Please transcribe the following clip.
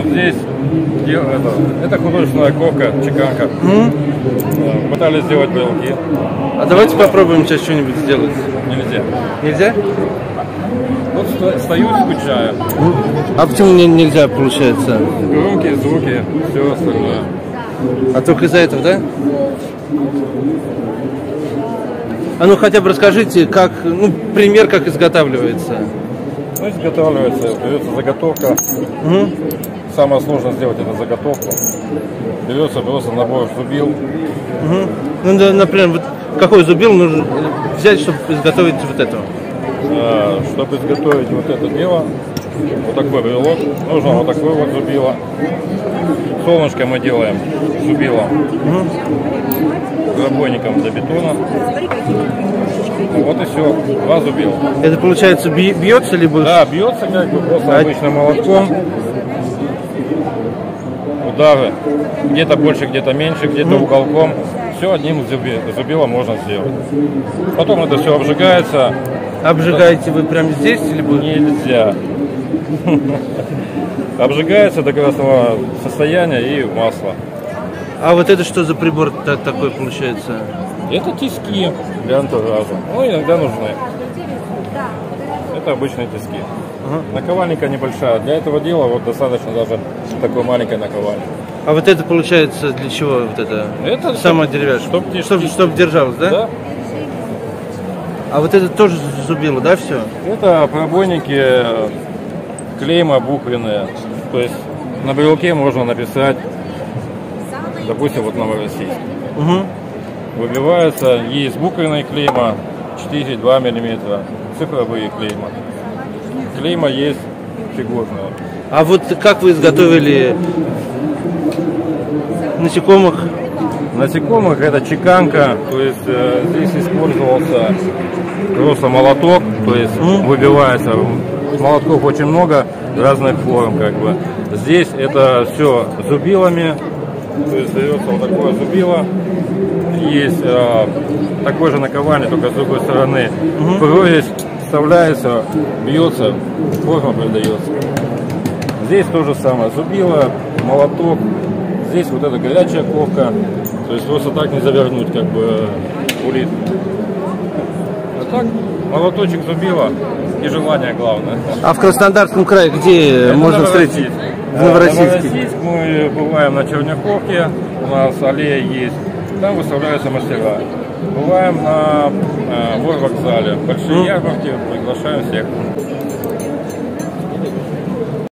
здесь это художественная ковка, чеканка. Пытались сделать брелки. А давайте попробуем сейчас что-нибудь сделать. Нельзя. Нельзя? Вот стою, скучаю. А почему нельзя, получается? Громкие звуки, все остальное. А только из-за этого, да? А ну хотя бы расскажите, как, ну, пример, как изготавливается. Ну, изготавливается, берется заготовка. Самое сложное сделать это заготовку. Берется просто набор зубил. Ну, да, например, вот какой зубил нужно взять, чтобы изготовить вот это? Чтобы изготовить вот это дело, вот такой брелок, нужно вот такое вот зубило. Солнышко мы делаем зубило пробойником до бетона. Вот и все, 2 зубила. Это получается бьется либо? Да, бьется как бы просто обычным молотком. Удары где-то больше, где-то меньше, где-то уголком. Все одним зубилом можно сделать. Потом это все обжигается. Обжигаете вы прямо здесь или будет? Нельзя. Обжигается до красного состояния и масло. А вот это что за прибор такой получается? Это тиски для антуража. Ну, иногда нужны. Это обычные тиски. Наковальника небольшая. Для этого дела вот достаточно даже такой маленькой наковальни. А вот это получается для чего? Вот это самое деревяшка? Чтоб держалось, да? Да. А вот это тоже зубило, да, все? Это пробойники, клейма буквенные. То есть на брелке можно написать, допустим, вот Новороссийск. Выбивается, есть буквенная клейма 4,2 мм, цифровые клейма. Клейма есть фигурная. А вот как вы изготовили насекомых? Насекомых это чеканка, то есть здесь использовался просто молоток, то есть выбивается. Молотков очень много разных форм, как бы. Здесь это все зубилами, то есть дается вот такое зубило. Есть такой же наковальня, только с другой стороны. Прорезь вставляется, бьется, форма придается. Здесь то же самое, зубило, молоток. Здесь вот эта горячая ковка, то есть просто так не завернуть, как бы, улитку. А так, молоточек зубила и желание главное. А в Краснодарском крае где это можно встретить? В Новороссийске. Мы бываем на Черняховке, у нас аллея есть, там выставляются мастера. Бываем на вокзале, большие ярмарки, приглашаем всех.